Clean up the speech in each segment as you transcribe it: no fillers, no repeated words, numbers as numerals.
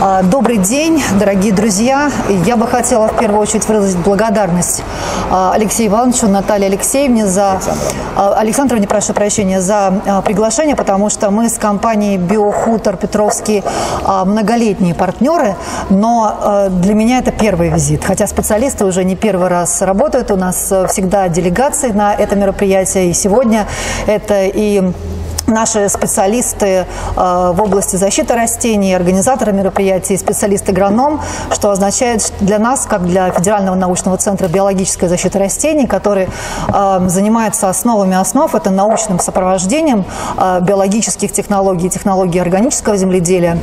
Добрый день, дорогие друзья. Я бы хотела в первую очередь выразить благодарность Алексею Ивановичу, Наталье Алексеевне Александровне, прошу прощения, за приглашение, потому что мы с компанией «Биохутор Петровский» многолетние партнеры, но для меня это первый визит, хотя специалисты уже не первый раз работают, у нас всегда делегации на это мероприятие, и сегодня это и наши специалисты в области защиты растений, организаторы мероприятий, специалист-агроном, что означает для нас, как для Федерального научного центра биологической защиты растений, который занимается основами основ, это научным сопровождением биологических технологий, технологий органического земледелия.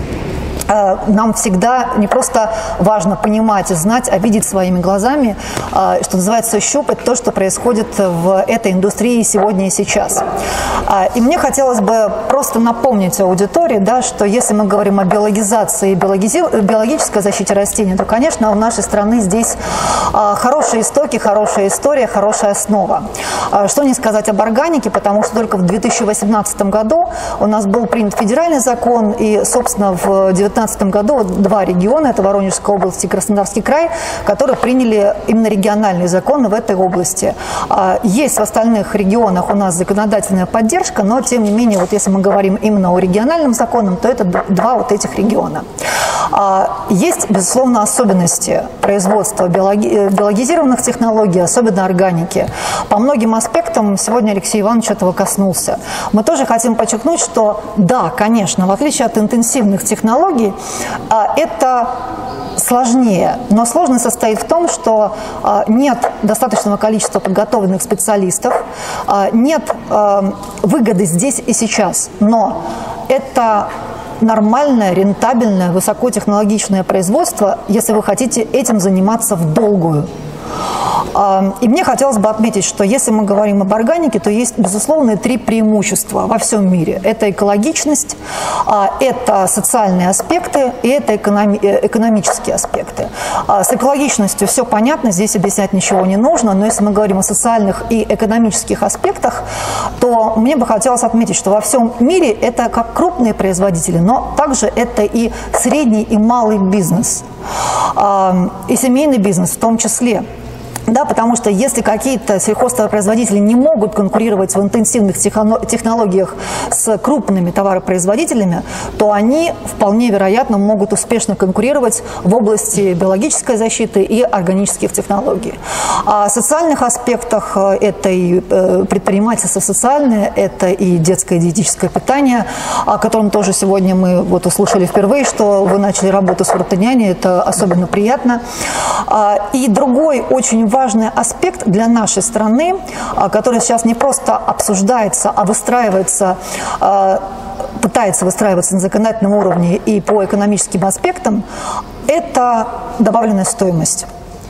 Нам всегда не просто важно понимать и знать, а видеть своими глазами, что называется, щупать то, что происходит в этой индустрии сегодня и сейчас. И мне хотелось бы просто напомнить аудитории, да, что если мы говорим о биологизации и биологической защите растений, то, конечно, у нашей страны здесь хорошие истоки, хорошая история, хорошая основа. Что не сказать об органике, потому что только в 2018 году у нас был принят федеральный закон, и, собственно, в 2019 году два региона, это Воронежская область и Краснодарский край, которые приняли именно региональные законы в этой области. Есть в остальных регионах у нас законодательная поддержка, но тем не менее, вот если мы говорим именно о региональном законе, то это два вот этих региона. Есть, безусловно, особенности производства биологизированных технологий, особенно органики. По многим аспектам сегодня Алексей Иванович этого коснулся. Мы тоже хотим подчеркнуть, что да, конечно, в отличие от интенсивных технологий, это сложнее, но сложность состоит в том, что нет достаточного количества подготовленных специалистов, нет выгоды здесь и сейчас, но это нормальное, рентабельное, высокотехнологичное производство, если вы хотите этим заниматься в долгую. И мне хотелось бы отметить, что если мы говорим об органике, то есть, безусловно, три преимущества во всем мире. Это экологичность, это социальные аспекты и это экономические аспекты. С экологичностью все понятно, здесь объяснять ничего не нужно, но если мы говорим о социальных и экономических аспектах, то мне бы хотелось отметить, что во всем мире это как крупные производители, но также это и средний и малый бизнес, и семейный бизнес в том числе. Да, потому что если какие-то сельхозтоваропроизводители не могут конкурировать в интенсивных технологиях с крупными товаропроизводителями, то они вполне вероятно могут успешно конкурировать в области биологической защиты и органических технологий. О социальных аспектах это и предпринимательство социальное, это и детское диетическое питание, о котором тоже сегодня мы вот услышали впервые, что вы начали работу с «Фрутоняни», это особенно приятно. И другой очень важный аспект для нашей страны, который сейчас не просто обсуждается, а выстраивается, пытается выстраиваться на законодательном уровне и по экономическим аспектам, это добавленная стоимость.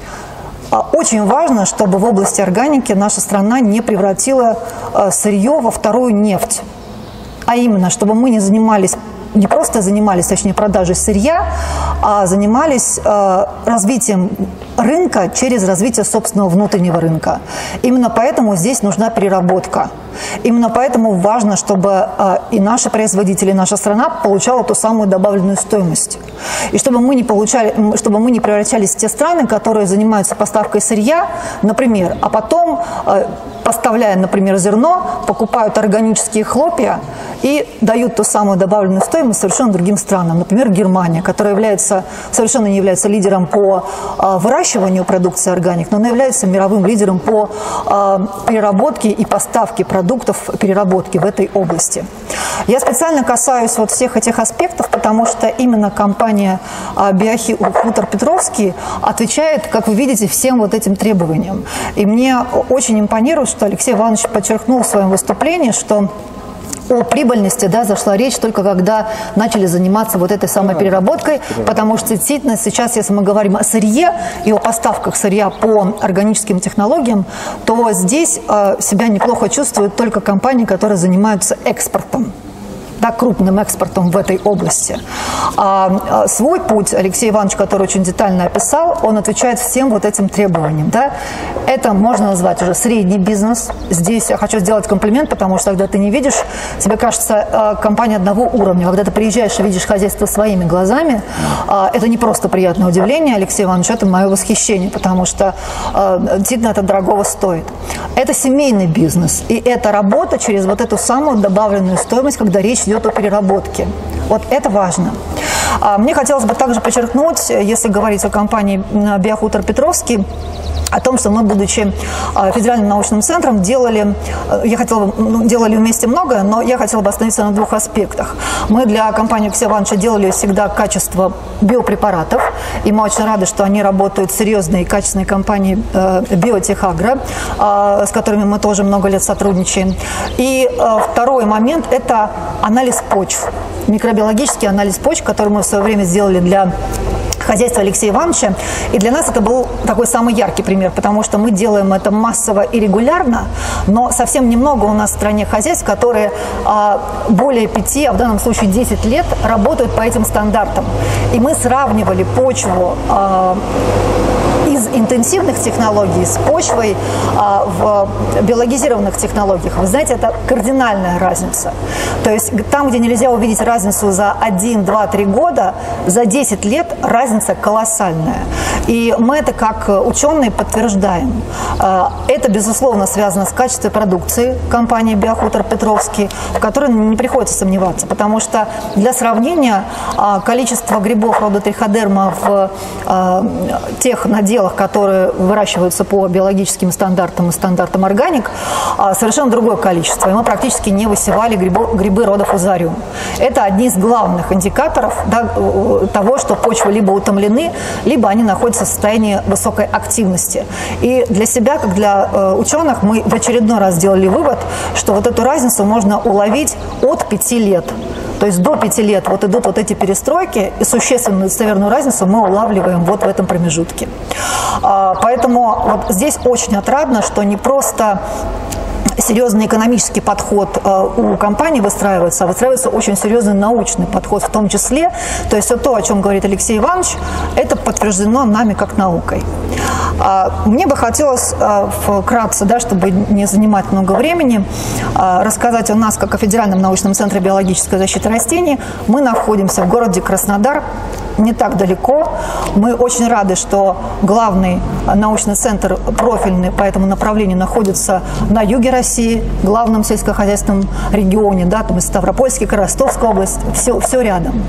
Очень важно, чтобы в области органики наша страна не превратила сырье во вторую нефть, а именно, чтобы мы не просто занимались, точнее, продажей сырья, а занимались развитием рынка через развитие собственного внутреннего рынка. Именно поэтому здесь нужна переработка. Именно поэтому важно, чтобы и наши производители, и наша страна получала ту самую добавленную стоимость. И чтобы мы не превращались в те страны, которые занимаются поставкой сырья, например, а потом, поставляя, например, зерно, покупают органические хлопья и дают ту самую добавленную стоимость совершенно другим странам. Например, Германия, которая совершенно не является лидером по выращиванию продукции органик, но она является мировым лидером по переработке и поставке продуктов переработки в этой области. Я специально касаюсь вот всех этих аспектов, потому что именно компания «Биохутор Петровский» отвечает, как вы видите, всем вот этим требованиям. И мне очень импонирует, что Алексей Иванович подчеркнул в своем выступлении, что о прибыльности, да, зашла речь только когда начали заниматься вот этой самой переработкой, потому что действительно сейчас, если мы говорим о сырье и о поставках сырья по органическим технологиям, то здесь себя неплохо чувствуют только компании, которые занимаются экспортом. да, крупным экспортом в этой области. Свой путь Алексей Иванович, который очень детально описал, он отвечает всем вот этим требованиям. Да? Это можно назвать уже средний бизнес. Здесь я хочу сделать комплимент, потому что когда ты не видишь, тебе кажется, компания одного уровня. Когда ты приезжаешь и видишь хозяйство своими глазами, это не просто приятное удивление, Алексей Иванович, это мое восхищение, потому что действительно это дорогого стоит. Это семейный бизнес, и это работа через вот эту самую добавленную стоимость, когда речь идет о переработке. Вот это важно. Мне хотелось бы также подчеркнуть, если говорить о компании «Биохутор Петровский», о том, что мы, будучи федеральным научным центром, делали вместе многое, но я хотела бы остановиться на двух аспектах. Мы для компании Алексея Ивановича делали всегда качество биопрепаратов, и мы очень рады, что они работают в серьезной и качественной компании «Биотехагро», с которыми мы тоже много лет сотрудничаем. И второй момент – это анализ почв, микробиологический анализ почв, который мы в свое время сделали для хозяйства Алексея Ивановича. И для нас это был такой самый яркий пример, потому что мы делаем это массово и регулярно, но совсем немного у нас в стране хозяйств, которые более 5, а в данном случае 10 лет работают по этим стандартам. И мы сравнивали почву из интенсивных технологий с почвой в биологизированных технологиях. Вы знаете, это кардинальная разница. То есть там, где нельзя увидеть разницу за 1, 2, 3 года, за 10 лет разница колоссальная. И мы это как ученые подтверждаем. Это, безусловно, связано с качеством продукции компании «Биохутор Петровский», в которой не приходится сомневаться, потому что для сравнения количество грибов рода триходерма в тех наделах, которые выращиваются по биологическим стандартам и стандартам органик, совершенно другое количество. И мы практически не высевали грибы рода фузариум. Это одни из главных индикаторов, да, того, что почвы либо утомлены, либо они находятся в состоянии высокой активности. И для себя, как для ученых, мы в очередной раз сделали вывод, что вот эту разницу можно уловить от 5 лет. То есть до 5 лет вот идут вот эти перестройки, и существенную достоверную разницу мы улавливаем вот в этом промежутке. Поэтому вот здесь очень отрадно, что не просто серьезный экономический подход у компании выстраивается, а выстраивается очень серьезный научный подход в том числе. То есть все то, о чем говорит Алексей Иванович, это подтверждено нами как наукой. Мне бы хотелось вкратце, да, чтобы не занимать много времени, рассказать о нас, как о Федеральном научном центре биологической защиты растений. Мы находимся в городе Краснодар, не так далеко. Мы очень рады, что главный научный центр профильный по этому направлению находится на юге России, главном сельскохозяйственном регионе, да, там и Ставропольский край, Ростовская область, все рядом.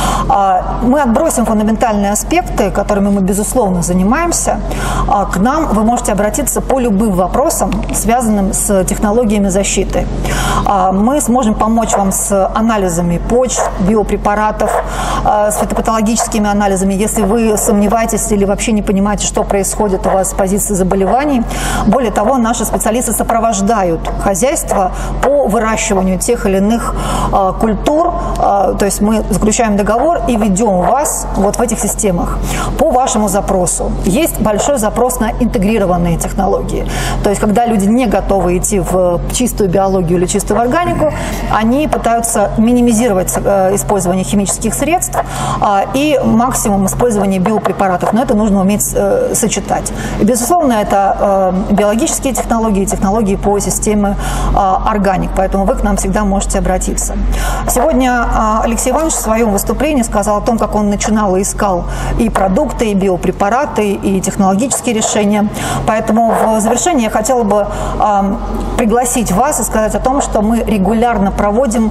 Мы отбросим фундаментальные аспекты, которыми мы, безусловно, занимаемся. К нам вы можете обратиться по любым вопросам, связанным с технологиями защиты. Мы сможем помочь вам с анализами почв, биопрепаратов, с фитопатологическими анализами, если вы сомневаетесь или вообще не понимаете, что происходит у вас с позиции заболеваний. Более того, наши специалисты сопровождают хозяйство по выращиванию тех или иных культур. То есть мы заключаем договор и ведем вас вот в этих системах по вашему запросу. Есть большой запрос на интегрированные технологии. То есть когда люди не готовы идти в чистую биологию или чистую органику, они пытаются минимизировать использование химических средств и максимум использования биопрепаратов. Но это нужно уметь сочетать. И, безусловно, это биологические технологии, технологии по системе органик. Поэтому вы к нам всегда можете обратиться. Сегодня Алексей Иванович в своем выступлении сказал о том, как он начинал и искал и продукты, и биопрепараты, и технологические решения. Поэтому в завершение я хотела бы пригласить вас и сказать о том, что мы регулярно проводим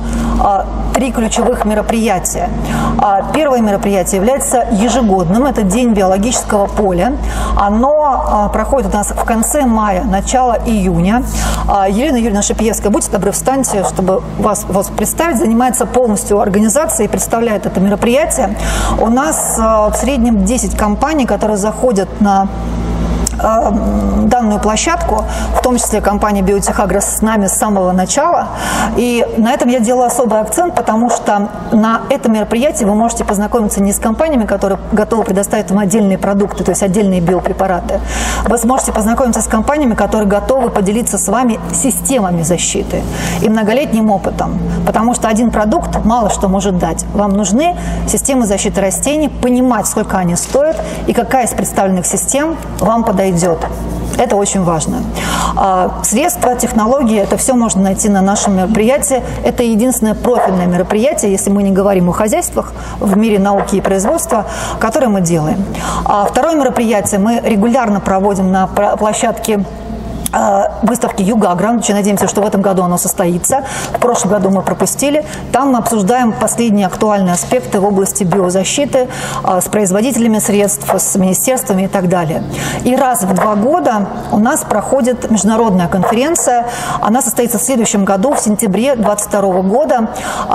3 ключевых мероприятия. Первое мероприятие является ежегодным. Это День биологического поля. Оно проходит у нас в конце мая, начало июня. Елена Юрьевна Шипьевская, будьте добры, встаньте, чтобы вас представить. Занимается полностью организацией и представляет это мероприятие. У нас в среднем 10 компаний, которые заходят на данную площадку, в том числе компания Биотехагро с нами с самого начала. И на этом я делаю особый акцент, потому что на этом мероприятии вы можете познакомиться не с компаниями, которые готовы предоставить вам отдельные продукты, то есть отдельные биопрепараты. Вы сможете познакомиться с компаниями, которые готовы поделиться с вами системами защиты и многолетним опытом, потому что один продукт мало что может дать. Вам нужны системы защиты растений, понимать, сколько они стоят и какая из представленных систем вам подойдет. Это очень важно. Средства, технологии, это все можно найти на нашем мероприятии. Это единственное профильное мероприятие, если мы не говорим о хозяйствах в мире науки и производства, которое мы делаем. Второе мероприятие мы регулярно проводим на площадке выставки Югагра. Очень надеемся, что в этом году оно состоится. В прошлом году мы пропустили. Там мы обсуждаем последние актуальные аспекты в области биозащиты с производителями средств, с министерствами и так далее. И раз в 2 года у нас проходит международная конференция. Она состоится в следующем году, в сентябре 2022 года.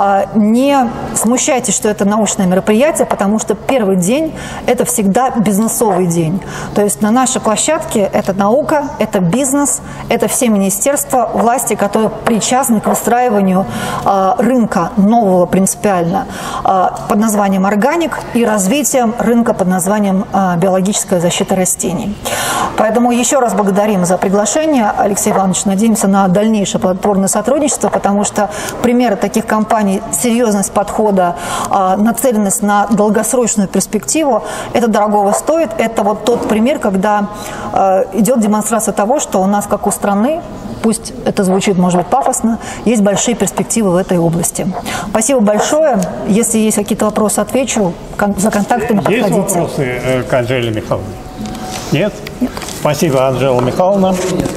Не смущайтесь, что это научное мероприятие, потому что первый день – это всегда бизнесовый день. То есть на нашей площадке это наука, это бизнес, это все министерства, власти, которые причастны к выстраиванию рынка нового принципиально под названием «Органик» и развитием рынка под названием «Биологическая защита растений». Поэтому еще раз благодарим за приглашение, Алексей Иванович. Надеемся на дальнейшее плодотворное сотрудничество, потому что примеры таких компаний, серьезность подхода, нацеленность на долгосрочную перспективу, это дорогого стоит. Это вот тот пример, когда идет демонстрация того, что у нас, как у страны, пусть это звучит, может быть, пафосно, есть большие перспективы в этой области. Спасибо большое. Если есть какие-то вопросы, отвечу. За контактами подходите. Есть вопросы к Анжеле Михайловне? Нет? Нет. Спасибо, Анжела Михайловна.